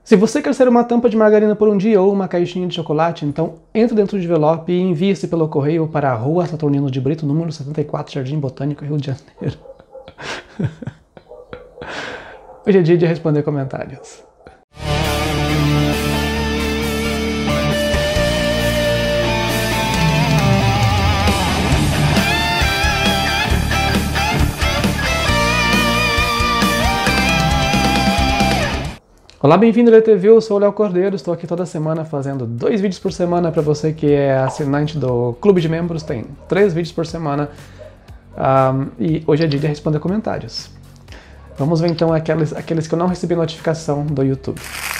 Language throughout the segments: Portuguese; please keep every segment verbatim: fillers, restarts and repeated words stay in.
Se você quer ser uma tampa de margarina por um dia ou uma caixinha de chocolate, então entre dentro do envelope e envie-se pelo correio para a Rua Saturnino de Brito, número setenta e quatro, Jardim Botânico, Rio de Janeiro. Hoje é dia de responder comentários. Olá, bem-vindo ao L T V, eu sou o Léo Cordeiro, estou aqui toda semana fazendo dois vídeos por semana. Para você que é assinante do Clube de Membros, tem três vídeos por semana. Um, e hoje é dia de responder comentários. Vamos ver então aqueles, aqueles que eu não recebi notificação do YouTube.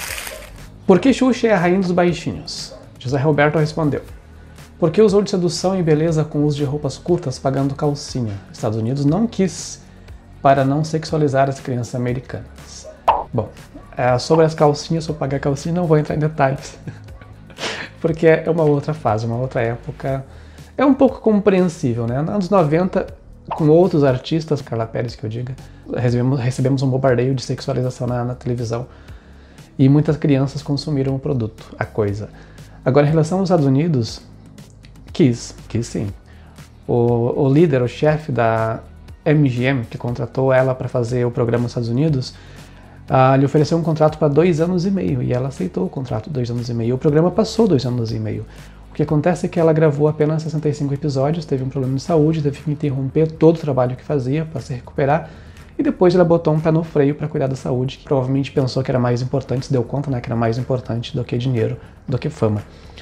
Por que Xuxa é a rainha dos baixinhos? José Roberto respondeu. Por que usou de sedução e beleza com o uso de roupas curtas pagando calcinha? Estados Unidos não quis para não sexualizar as crianças americanas. Bom, é, sobre as calcinhas, sobre pagar calcinha, não vou entrar em detalhes. Porque é uma outra fase, uma outra época. É um pouco compreensível, né? Nos anos noventa, com outros artistas, Carla Pérez que eu diga, recebemos, recebemos um bombardeio de sexualização na, na televisão. E muitas crianças consumiram o produto, a coisa. Agora, em relação aos Estados Unidos, quis, quis sim. O, o líder, o chefe da M G M, que contratou ela para fazer o programa nos Estados Unidos, Uh, lhe ofereceu um contrato para dois anos e meio e ela aceitou o contrato dois anos e meio. O programa passou dois anos e meio. O que acontece é que ela gravou apenas sessenta e cinco episódios, teve um problema de saúde, teve que interromper todo o trabalho que fazia para se recuperar e depois ela botou um pé no freio para cuidar da saúde, que provavelmente pensou que era mais importante, se deu conta, né, que era mais importante do que dinheiro, do que fama.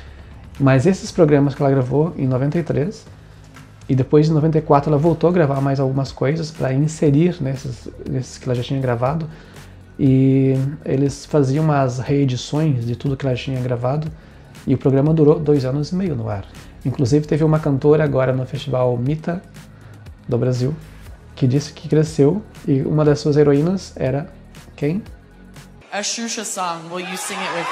Mas esses programas que ela gravou em noventa e três e depois em noventa e quatro ela voltou a gravar mais algumas coisas para inserir nesses, nesses que ela já tinha gravado. E eles faziam umas reedições de tudo que ela tinha gravado e o programa durou dois anos e meio no ar. Inclusive teve uma cantora agora no Festival Mita do Brasil que disse que cresceu e uma das suas heroínas era quem? A Xuxa song, will you sing it with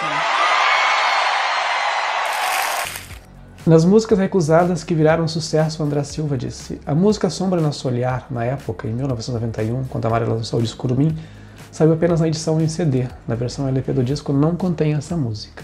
me? Nas músicas recusadas que viraram sucesso, André Silva disse: a música Sombra no Nosso Olhar, na época, em mil novecentos e noventa e um, quando a Mara lançou o disco Curumim, saiu apenas na edição em C D. Na versão L P do disco não contém essa música.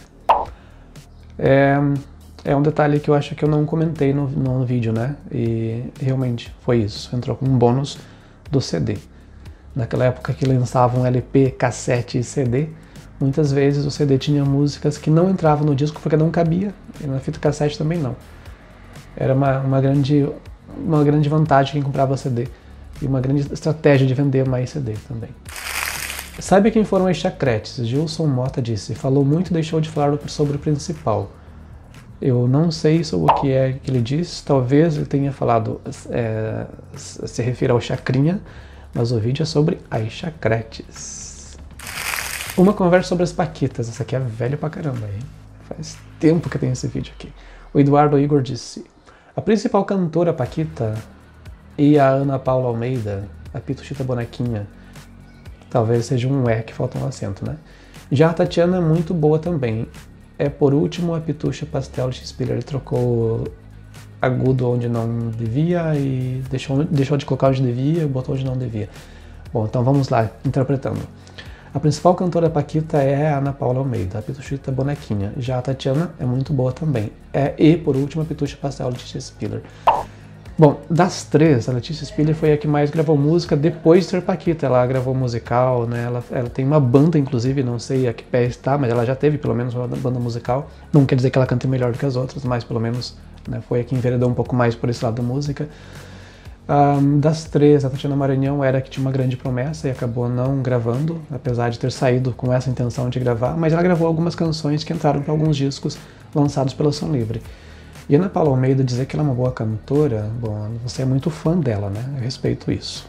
É, é um detalhe que eu acho que eu não comentei no, no vídeo, né? E realmente foi isso. Entrou como um bônus do C D. Naquela época que lançavam L P, cassete e C D, muitas vezes o C D tinha músicas que não entravam no disco porque não cabia. E na fita cassete também não. Era uma, uma, grande, uma grande vantagem quem comprava C D. E uma grande estratégia de vender mais C D também. Sabe quem foram as chacretes? Gilson Mota disse, falou muito e deixou de falar sobre o principal. Eu não sei sobre o que é que ele disse, talvez ele tenha falado, é, se refira ao chacrinha, mas o vídeo é sobre as chacretes. Uma conversa sobre as paquitas, essa aqui é velha pra caramba, hein? Faz tempo que tem esse vídeo aqui. O Eduardo Igor disse, a principal cantora paquita e a Ana Paula Almeida, a Pituchita Bonequinha. Talvez seja um E que falta um acento, né? Já a Tatiana é muito boa também. É, por último, a Pitucha Pastel de X-Spiller. Ele trocou agudo onde não devia e deixou, deixou de colocar onde devia, botou onde não devia. Bom, então vamos lá, interpretando. A principal cantora paquita é a Ana Paula Almeida, a Pituchita Bonequinha. Já a Tatiana é muito boa também. É, e, por último, a Pitucha Pastel de X-Spiller. Bom, das três, a Letícia Spiller foi a que mais gravou música depois de ser paquita. Ela gravou musical, né? Ela, ela tem uma banda, inclusive, não sei a que pé está, mas ela já teve pelo menos uma banda musical. Não quer dizer que ela cante melhor do que as outras, mas pelo menos, né, foi a que enveredou um pouco mais por esse lado da música. Um, das três, a Tatiana Maranhão era a que tinha uma grande promessa e acabou não gravando, apesar de ter saído com essa intenção de gravar, mas ela gravou algumas canções que entraram para alguns discos lançados pela Som Livre. E Ana Paula Almeida dizer que ela é uma boa cantora, bom, você é muito fã dela, né? Eu respeito isso.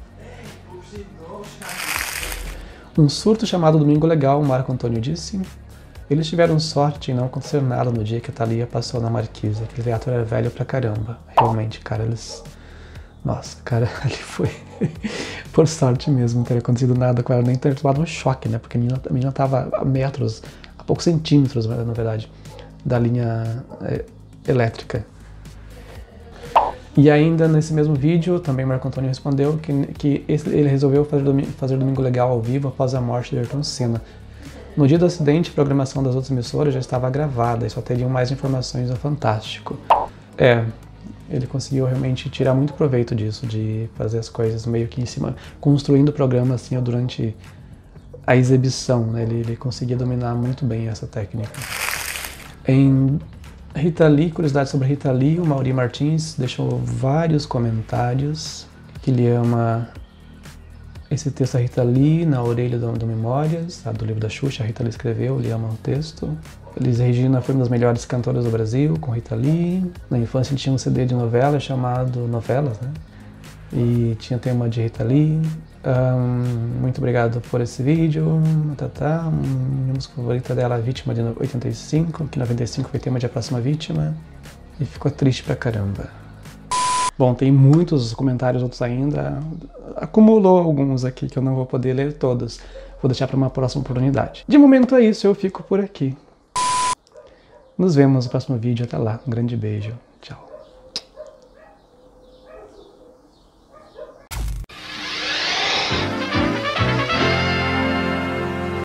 Um surto chamado Domingo Legal, Marco Antônio disse. Eles tiveram sorte em não acontecer nada no dia que a Thalia passou na Marquise. Aquele teatro era velho pra caramba. Realmente, cara, eles... Nossa, cara, ali foi... Por sorte mesmo, não ter acontecido nada com ela, nem ter tomado um choque, né? Porque a menina, a menina tava a metros, a poucos centímetros, na verdade, da linha... elétrica. E ainda nesse mesmo vídeo, também Marco Antônio respondeu que, que esse, ele resolveu fazer domingo, fazer Domingo Legal ao vivo após a morte de Ayrton Senna. No dia do acidente, a programação das outras emissoras já estava gravada e só teriam mais informações no Fantástico. É, ele conseguiu realmente tirar muito proveito disso, de fazer as coisas meio que em cima, construindo o programa assim durante a exibição, né? Ele, ele conseguia dominar muito bem essa técnica. Em Rita Lee, curiosidade sobre Rita Lee, o Mauri Martins deixou vários comentários que ele ama esse texto da Rita Lee, Na Orelha do, do Memórias, do livro da Xuxa. A Rita Lee escreveu, ele ama o texto. Elis Regina foi uma das melhores cantoras do Brasil, com Rita Lee. Na infância tinha um C D de novela chamado Novelas, né? E tinha tema de Rita Lee. Um, muito obrigado por esse vídeo. Tá, minha música favorita dela é a Vítima de oitenta e cinco, que noventa e cinco foi tema de A Próxima Vítima. E ficou triste pra caramba. Bom, tem muitos comentários outros ainda. Acumulou alguns aqui que eu não vou poder ler todos. Vou deixar para uma próxima oportunidade. De momento é isso, eu fico por aqui. Nos vemos no próximo vídeo. Até lá. Um grande beijo. Tchau.